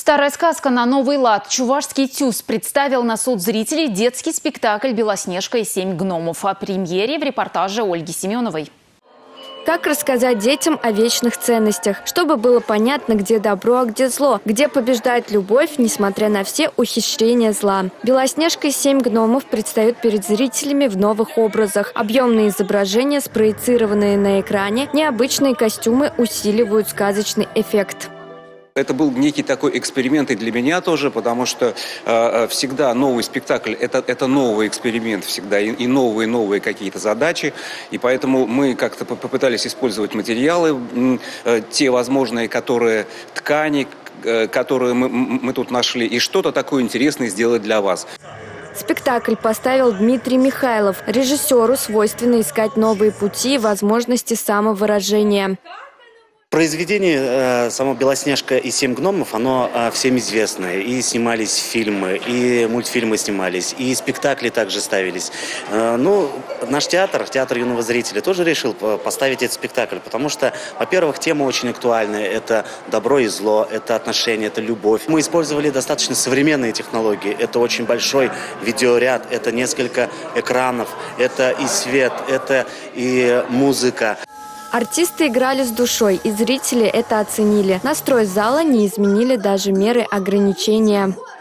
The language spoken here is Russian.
Старая сказка на новый лад. Чувашский ТЮЗ представил на суд зрителей детский спектакль «Белоснежка и 7 гномов». О премьере в репортаже Ольги Семеновой. Как рассказать детям о вечных ценностях, чтобы было понятно, где добро, а где зло, где побеждает любовь, несмотря на все ухищрения зла. «Белоснежка и 7 гномов» предстают перед зрителями в новых образах. Объемные изображения, спроецированные на экране, необычные костюмы усиливают сказочный эффект. Это был некий такой эксперимент и для меня тоже, потому что всегда новый спектакль – это новый эксперимент всегда, и новые какие-то задачи. И поэтому мы как-то попытались использовать материалы, те возможные, ткани, которые мы тут нашли, и что-то такое интересное сделать для вас. Спектакль поставил Дмитрий Михайлов. Режиссеру свойственно искать новые пути и возможности самовыражения. Произведение само «Белоснежка и 7 гномов», оно всем известное. И снимались фильмы, и мультфильмы снимались, и спектакли также ставились. Наш театр юного зрителя, тоже решил поставить этот спектакль, потому что, во-первых, тема очень актуальная. Это добро и зло, это отношения, это любовь. Мы использовали достаточно современные технологии. Это очень большой видеоряд, это несколько экранов, это и свет, это и музыка. Артисты играли с душой, и зрители это оценили. Настрой зала не изменили даже меры ограничения.